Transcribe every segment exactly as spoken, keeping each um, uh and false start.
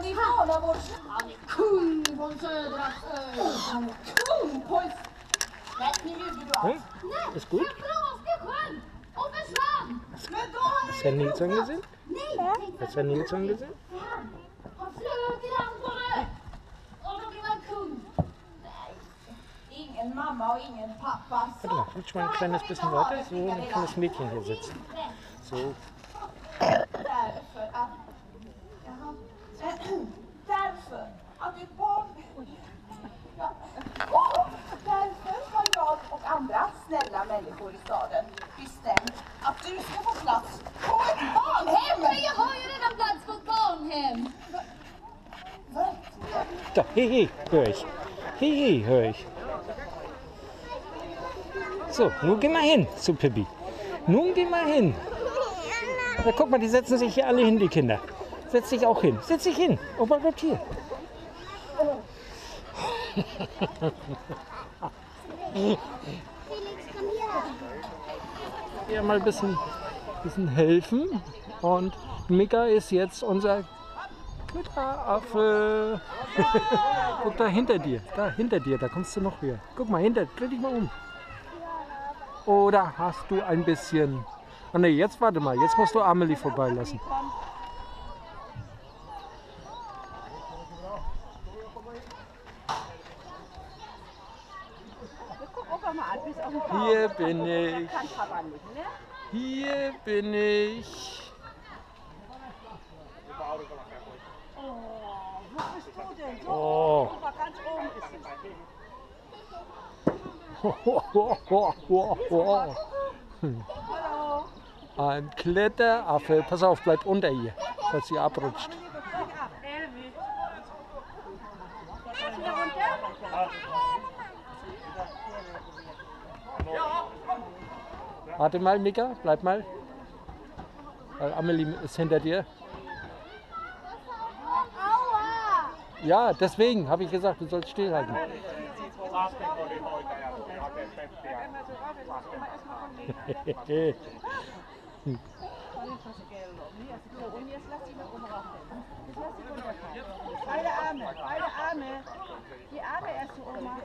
Han är barnavårds... Han är kung från södra ö. Han är kung på... Nej, nu ljuger du allt. Nej, ist gut. Och försvann! Men då har Hast du Herrn Nilsson gesehen? Nej! Hast du Herrn Nilsson gesehen? Han flög i lamporna! Och då blev han kung. Nej, ingen Mama und ingen Papa. Warte mal, rutsch mal ein kleines bisschen weiter, so, dann kann das Mädchen hier sitzen. So. Därför att... Jaha. Därför att ett barn... Ja. Och därför har jag och andra snälla människor i staden bestämt att du ska få plats på ett barnhem! Men jag har ju redan plats på ett barnhem! Da, hey, hey, höre ich. Hey, hey, höre ich. So, nun geh mal hin zu Pippi. Nun geh mal hin. Ja, guck mal, die setzen sich hier alle hin, die Kinder. Setz dich auch hin. Setz dich hin. Opa bleibt hier. Ja, mal ein bisschen, bisschen helfen. Und Mika ist jetzt unser Glitteraffe. Guck da hinter dir. Da hinter dir, da kommst du noch höher. Guck mal hinter, dreh dich mal um. Oder hast du ein bisschen... Oh ne, jetzt warte mal, jetzt musst du Amelie vorbeilassen. Hier bin ich. Hier bin ich. Oh. Ein Kletteraffe. Pass auf, bleib unter ihr, falls sie abrutscht. Warte mal, Mika, bleib mal. Weil Amelie ist hinter dir. Ja, deswegen habe ich gesagt, du sollst stillhalten. Beide Arme, beide Arme. Die Arme erst so, Oma.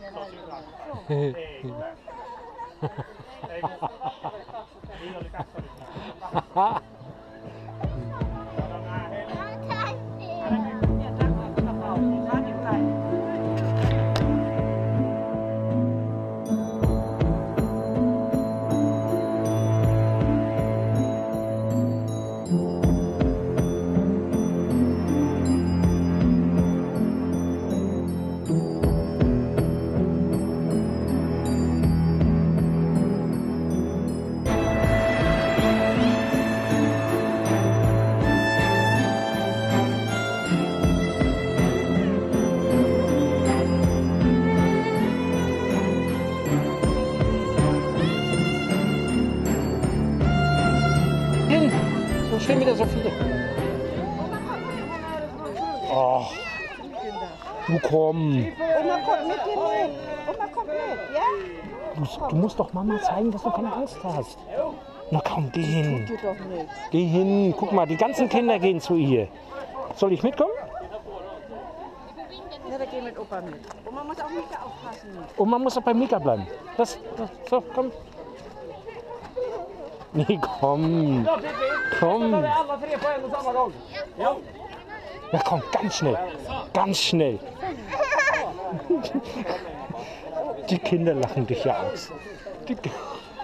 Stehen wieder so viele. Oh. Du komm. Oma kommt mit dir mit. Oma kommt mit, ja? Du, du musst doch Mama zeigen, dass du keine Angst hast. Na komm, geh hin. Tut dir doch nichts. Geh hin. Guck mal, die ganzen Kinder gehen zu ihr. Soll ich mitkommen? Ja, dann geh mit Opa mit. Oma muss auf Mika aufpassen. Oma muss auch bei Mika bleiben. Das, das, so, komm. Nee, komm. Komm. Ja, komm, ganz schnell. Ganz schnell. Die Kinder lachen dich ja aus. Die, die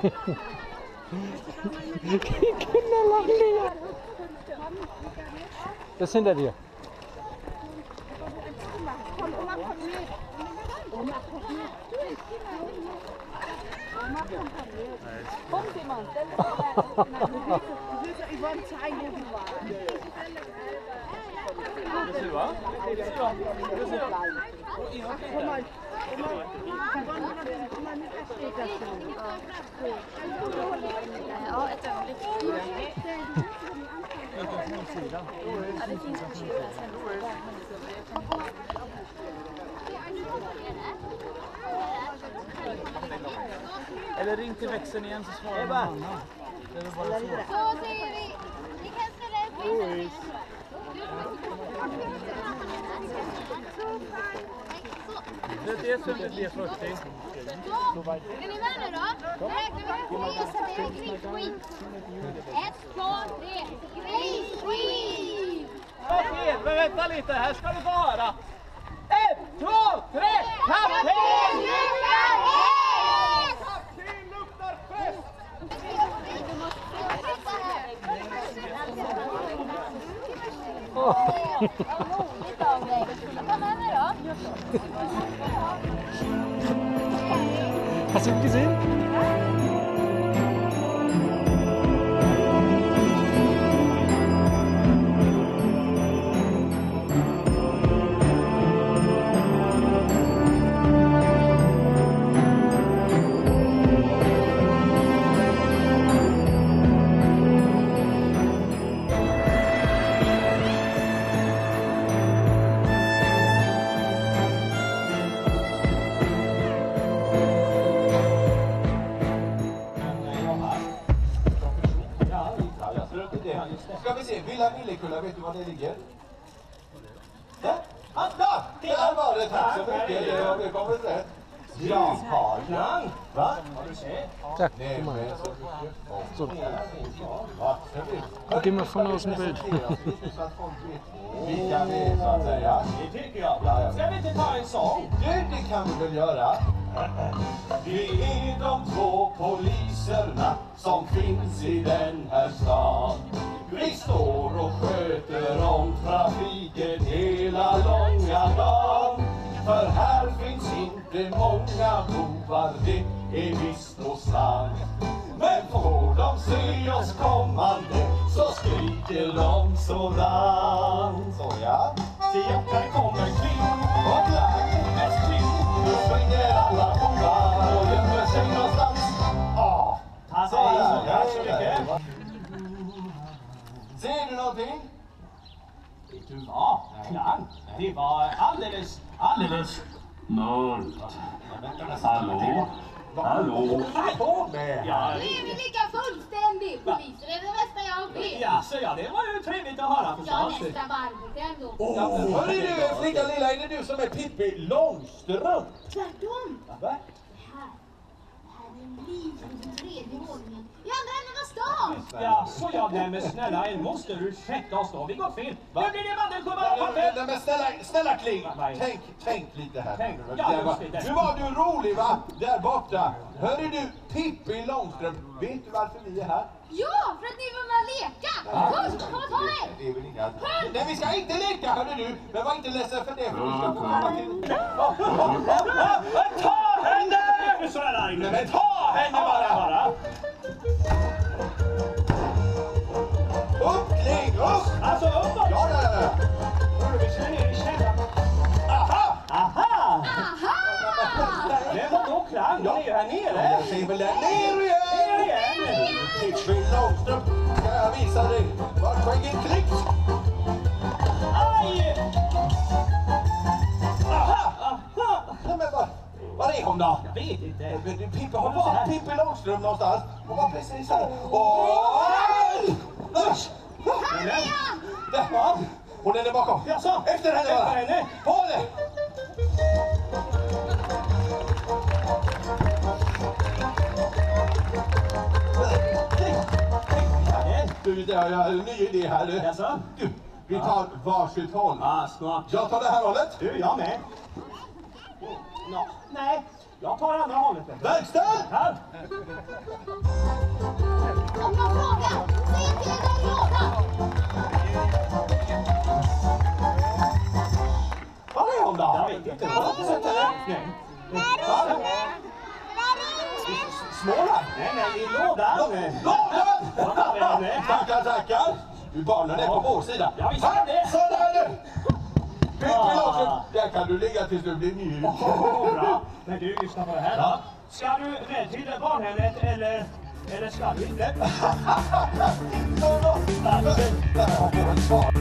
Kinder lachen dich aus. Das ist hinter dir. Komm, Oma kommt mit. Oma kommt mit. Kommen Sie mal. Ich wollte zeigen, wo Sie waren. Komm mal. Ja, ett ögonblick. Ja, det finns bekymmer sen. Eller ring till växeln igen så svarar man annan. Det är bara så. Så säger vi. Vi kan ställa upp. dels under B fyrtio. Är ni med nu då? Räknar vi tre så det är grisskit. Ett, två, tre. Grisskit! Kapten, men vänta lite, här ska du få höra. Ett, två, tre, kapten! Kapten luktar fest! Roligt av dig. Kom med mig då. Hast du ihn gesehen? Ska vi se, Villa Villekulla, vet du var det ligger? Där? Anna! Där var det, tack så mycket. Det har vi kommit rätt. Ja, Karlan. Va? Har du sett? Tack. Nej, men så mycket. Så. Va? Då kan man få något som bild. Vilka vi är, så att säga. Det tycker jag. Ska vi inte ta en sång? Du, det kan vi väl göra. Vi är de två poliserna som finns i den här stan. Vi står och sköter om trafiken hela långa dagen. För här finns inte många bovar, det är visst och sant. Men får de se oss kommande så skriker de sådan. Så ja. Se, där kommer kling. Och lang, mest kling. Nu svänger alla bovar och gömmer sig någonstans. Ja, Tack så där. Tack så mycket. Ser du någonting? Vet du vad? Klang. Det var alldeles, alldeles mörkt. Hallå? Hallå? På med. Ja, Nu är vi lika fullständig. Poliser är det bästa jag vet. ja, så ja, det var ju trevligt att höra Jag förstås. nästa varvet ändå. Ja, hörru du, flicka lilla, är det du som är Pippi Langstrumpf? Tvärtom. Va? Det här, det här är en liv på den tredje våningen. I andra änden av stan. Ja, så ja, nej men snälla, en måste ursäkta oss då. Vi går fel. Nu blir det vandelsjubbar och papper. Nej, men snälla, snälla Kling, Nej. tänk, tänk lite här. Tänk, Där ja, var- just det. Nu var du rolig va? Där borta. Hörru du, Pippi Langstrumpf, vet du varför vi är här? Ja, för att ni var med och leka. Kom, kom och ta er. Det är väl inga... Nej, vi ska inte leka, hörru du. Men var inte ledsen för det, för vi ska få komma till... Ta henne! Är du så där arg? Nej, men ta henne bara! Upp, Kling, upp! Alltså uppåt! Ja, ja, ja. Vi känner ner i källaren. Aha! Aha! Aha! Men vadå Klang? Ja. Det är ju här nere. Jag ser väl där ner igen! Ner igen! Pippi Langstrumpf, ska jag visa dig var skägget klipps? Aj! Aha! Aha! Nej, men vad, var är hon då? Jag vet inte. Men du, Pippi, hon var Pippi Langstrumpf någonstans. Hon var precis här. Åh! Usch! Där var han. Hon är där bakom. Jaså? Efter henne Efter bara. henne? På henne! Du, det har jag en ny idé här nu. Jaså? Du, vi tar varsitt håll. Ah, smart. Jag tar det här hållet. Du, jag med. Nå, nej, jag tar andra hållet. Verkställ! Här. Om jag frågar, säg till den lådan. Var är hon då? Jag vet inte. Har du inte sett henne? Nej. Småland? Nej, nej, i lådan. Lådan! Ja, där är henne. Tackar, tackar. Du, barnen är på vår sida. Ja, vi ser det. Så där nu! Pippi Langstrumpf, där kan du ligga tills du blir mjuk. Åh, bra. Men du, lyssna på det här då. Ska du väl till barnhemmet eller, eller ska du inte? Där har vi ett svar.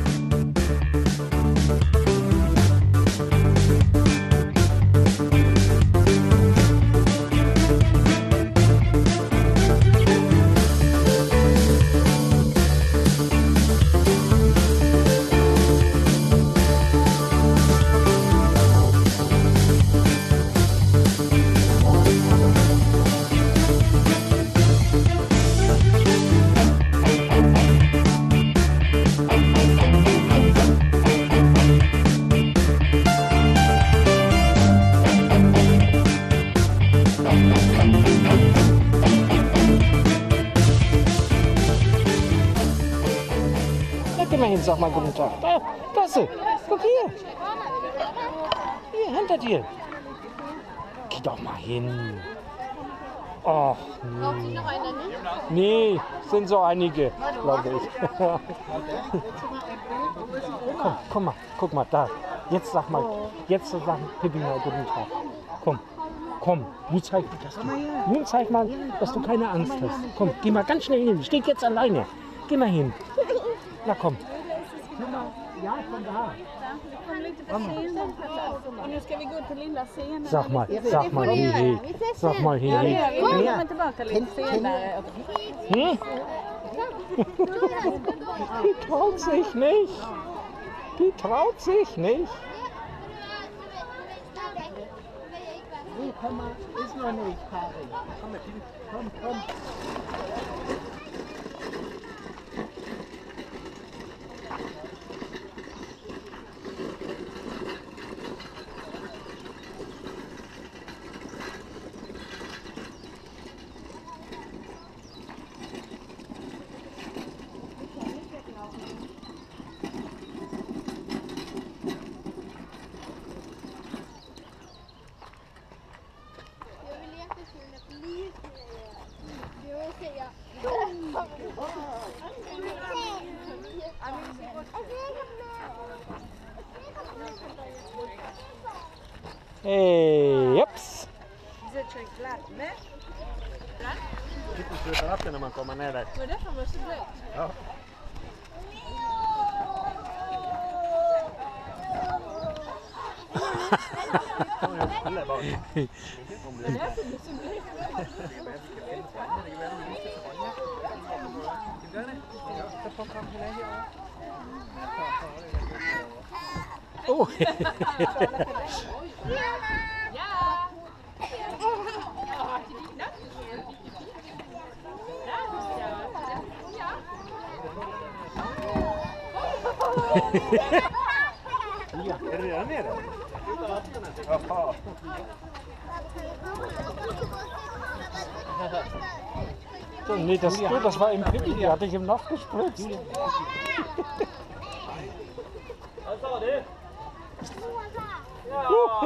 sag mal guten Tag. Da, da ist sie. Guck hier. Hier, hinter dir. Geh doch mal hin. Ach, nee. Nee, sind so einige, glaube ich. Komm, komm mal, guck mal, da. Jetzt sag mal, jetzt sag Pippi mal guten Tag. Komm, komm, nun zeig, dass du, nun zeig mal, dass du keine Angst hast. Komm, geh mal ganz schnell hin, steht jetzt alleine. Geh mal hin. Na komm. Ja, von da. Och nu ska vi gå till lilla scenen. Sag mal, sag mal, hej, hej. Sag mal, hej, hej. Vi kommer tillbaka lite senare. Hm? Die traut sich nicht. Die traut sich nicht. Vi kommer, ist noch nicht, Karin. Komm, komm. Hey, jeps. Diese Choklad, ne? Pippi slutar upp när man kommer ner där. Var det därför var så blöt? Ja. Oh. Ja, är det redan nere? Jaha. Nee, das, das war im Pippi, die hatte ich im Nacht gespritzt. Vad sa du? Ja!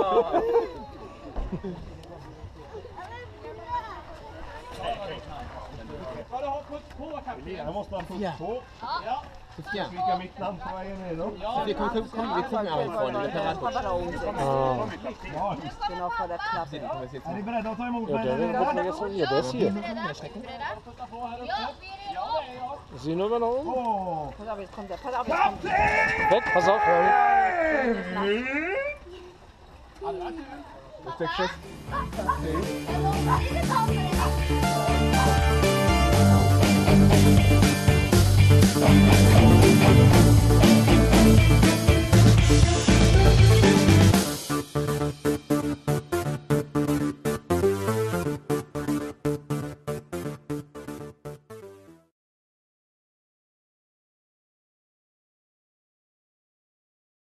Vad du har putt på, kapten? Här måste man putta på. Ja. Sofia. Vilka mitt namn på vägen är då? Vi kommer kom, kom, vi kommer härifrån. Det kan Ah. Genau vor der Klappe. Är ni beredda att ta emot Ja, mig? det är väl det som är det ser. Putta på här uppe. Ser ni vad de? Åh! Pass auf, jetzt kommt der. Pass auf, jetzt kommt der. Kapten! Weg, pass auf. Jag sticker fast. Thank you.